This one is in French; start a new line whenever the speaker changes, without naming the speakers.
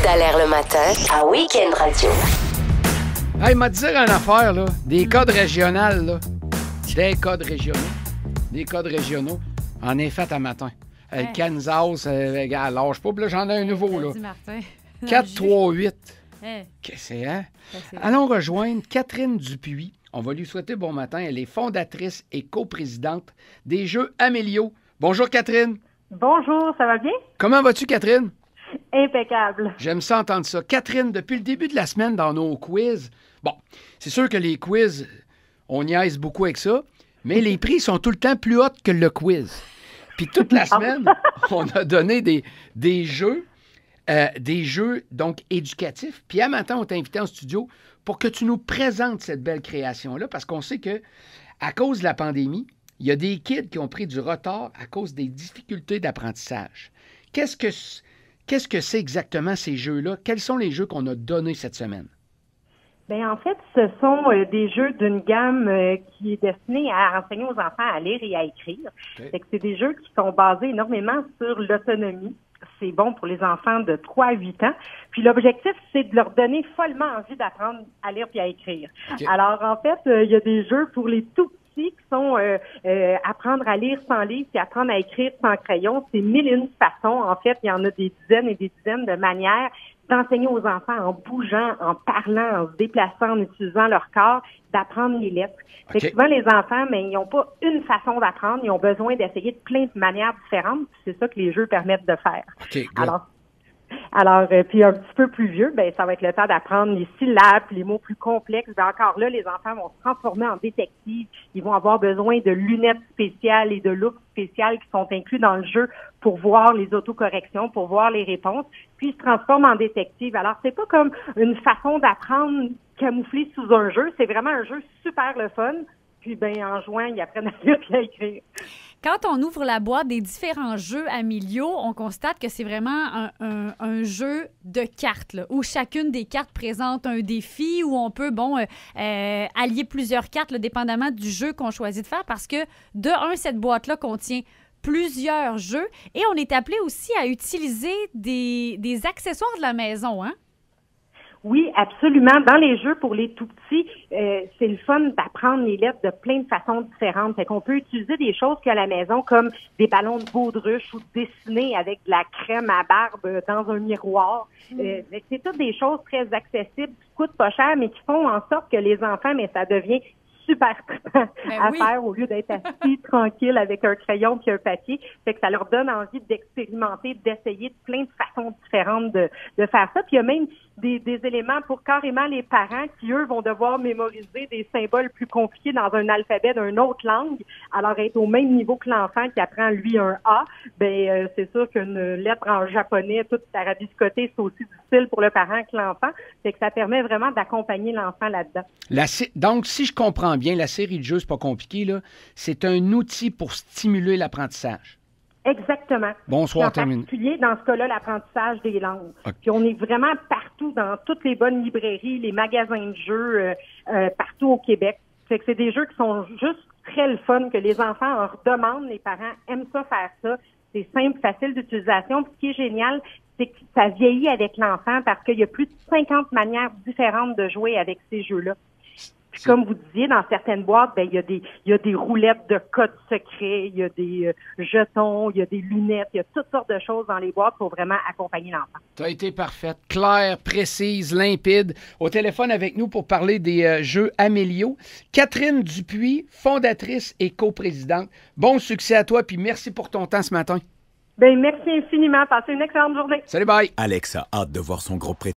Dallaire le matin à Week-end Radio.
Hey, m'a dit une affaire, là. Des codes régionales, là. Des codes régionaux. Des codes régionaux. En est fait à matin. Kansas, gars, lâche pas. Puis là, j'en ai un nouveau, là. 4-3-8. Qu'est-ce que c'est, hein? Allons rejoindre Catherine Dupuis. On va lui souhaiter bon matin. Elle est fondatrice et coprésidente des Jeux Amélio. Bonjour, Catherine.
Bonjour, ça va bien?
Comment vas-tu, Catherine?
Impeccable.
J'aime ça entendre ça. Catherine, depuis le début de la semaine, dans nos quiz, bon, c'est sûr que les quiz, on niaise beaucoup avec ça, mais les prix sont tout le temps plus hauts que le quiz. Puis toute la semaine, on a donné des jeux donc éducatifs. Puis à matin, on t'a invité en studio pour que tu nous présentes cette belle création-là, parce qu'on sait que à cause de la pandémie, il y a des kids qui ont pris du retard à cause des difficultés d'apprentissage. Qu'est-ce que c'est exactement ces jeux-là? Quels sont les jeux qu'on a donnés cette semaine?
Bien, en fait, ce sont des jeux d'une gamme qui est destinée à enseigner aux enfants à lire et à écrire. Okay. C'est des jeux qui sont basés énormément sur l'autonomie. C'est bon pour les enfants de 3 à 8 ans. Puis l'objectif, c'est de leur donner follement envie d'apprendre à lire et à écrire. Okay. Alors, en fait, il y a des jeux pour les tout petits qui sont apprendre à lire sans livre puis apprendre à écrire sans crayon. C'est 1001 façons. En fait, il y en a des dizaines et des dizaines de manières d'enseigner aux enfants en bougeant, en parlant, en se déplaçant, en utilisant leur corps, d'apprendre les lettres. Okay. Fait que souvent, les enfants, mais ils n'ont pas une façon d'apprendre, ils ont besoin d'essayer de plein de manières différentes. C'est ça que les jeux permettent de faire.
Okay,
Alors, puis un petit peu plus vieux, ben ça va être le temps d'apprendre les syllabes, les mots plus complexes. Ben encore là, les enfants vont se transformer en détectives. Ils vont avoir besoin de lunettes spéciales et de loupes spéciales qui sont inclus dans le jeu pour voir les autocorrections, pour voir les réponses. Puis ils se transforment en détectives. Alors, c'est pas comme une façon d'apprendre camouflée sous un jeu. C'est vraiment un jeu super le fun. Puis, ben en jouant, ils apprennent à lire et à écrire.
Quand on ouvre la boîte des différents jeux Amélio, on constate que c'est vraiment un jeu de cartes, là, où chacune des cartes présente un défi, où on peut, allier plusieurs cartes, là, dépendamment du jeu qu'on choisit de faire, parce que, de un, cette boîte-là contient plusieurs jeux, et on est appelé aussi à utiliser des accessoires de la maison, hein?
Oui, absolument. Dans les jeux pour les tout-petits, c'est le fun d'apprendre les lettres de plein de façons différentes. Fait qu'on peut utiliser des choses qu'à la maison, comme des ballons de baudruche ou dessiner avec de la crème à barbe dans un miroir. C'est toutes des choses très accessibles, qui coûtent pas cher, mais qui font en sorte que les enfants, mais ça devient super à faire au lieu d'être assis tranquille avec un crayon puis un papier. Fait que ça leur donne envie d'expérimenter, d'essayer de plein de façons différentes de faire ça. Puis il y a même des éléments pour carrément les parents qui, eux, vont devoir mémoriser des symboles plus compliqués dans un alphabet d'une autre langue. Alors, être au même niveau que l'enfant qui apprend, lui, un A, c'est sûr qu'une lettre en japonais, toute arabiscotée, c'est aussi difficile pour le parent que l'enfant. Fait que ça permet vraiment d'accompagner l'enfant là-dedans.
Donc, si je comprends bien, la série de jeux, c'est pas compliqué, là. C'est un outil pour stimuler l'apprentissage.
Exactement.
Bonsoir, terminé.
En particulier, dans ce cas-là, l'apprentissage des langues.
Okay.
Puis on est vraiment partout, dans toutes les bonnes librairies, les magasins de jeux, partout au Québec. Fait que c'est des jeux qui sont juste très le fun, que les enfants en redemandent, les parents aiment ça, faire ça. C'est simple, facile d'utilisation. Puis ce qui est génial, c'est que ça vieillit avec l'enfant parce qu'il y a plus de 50 manières différentes de jouer avec ces jeux-là. Puis comme vous disiez, dans certaines boîtes, il y a des roulettes de codes secrets, il y a des jetons, il y a des lunettes, il y a toutes sortes de choses dans les boîtes pour vraiment accompagner l'enfant.
Tu as été parfaite, claire, précise, limpide. Au téléphone avec nous pour parler des jeux Amélio, Catherine Dupuis, fondatrice et coprésidente. Bon succès à toi, puis merci pour ton temps ce matin.
Bien, merci infiniment. Passez une excellente journée.
Salut, bye.
Alex a hâte de voir son gros